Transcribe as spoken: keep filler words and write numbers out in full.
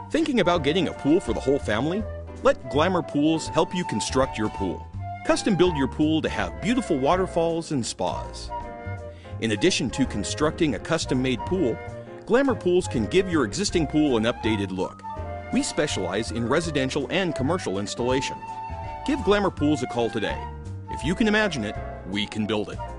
Thinking about getting a pool for the whole family? Let Glamour Pools help you construct your pool. Custom build your pool to have beautiful waterfalls and spas. In addition to constructing a custom-made pool, Glamour Pools can give your existing pool an updated look. We specialize in residential and commercial installation. Give Glamour Pools a call today. If you can imagine it, we can build it.